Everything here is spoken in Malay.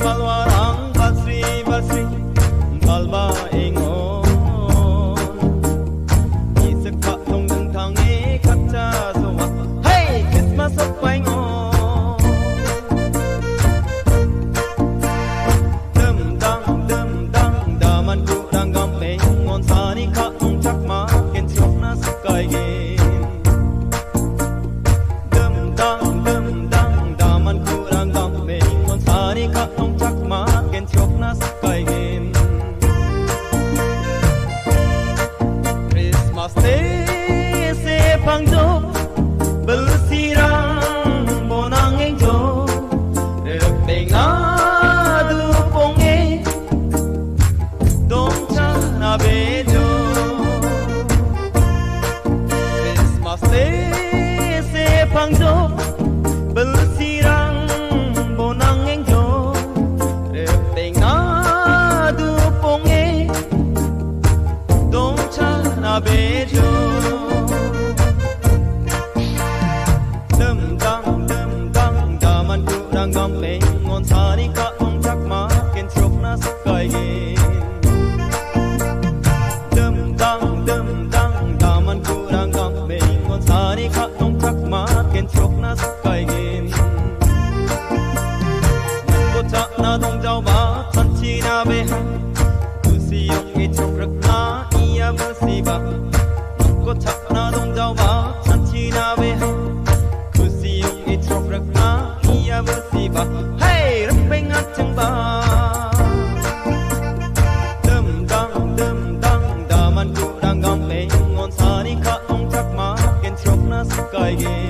balwarang balsri balsri balba ingon isekha thong dang thang e khacha sowa hey Christmas of paingon dum dang daman ku dang gam pengon sani kha ong chak ma ken chok na sakai ge Christmas Day se phang jo bel sirang bonang eng jo rek beng na du pong e dong cha na be jo Christmas Day se phang jo bel sirang bonang eng jo rek beng na du pong e dong cha na be jo dum dang daman ku dang gam pengon sani ka ong chak ma ken chok na sakai ge dum dang daman ku dang gam pengon sani ka ong chak ma ken chok na sakai ge ko cha na dong jau ba chan chi na be ku si yong e chok rak na iya ba si ba ko cha na dong jau ba chan chi na be ku si yong e chok rak na iya ba si ba hey rak peng at chang ba dum dang daman ku dang gam pengon sani ka ong chak ma ken chok na sakai ge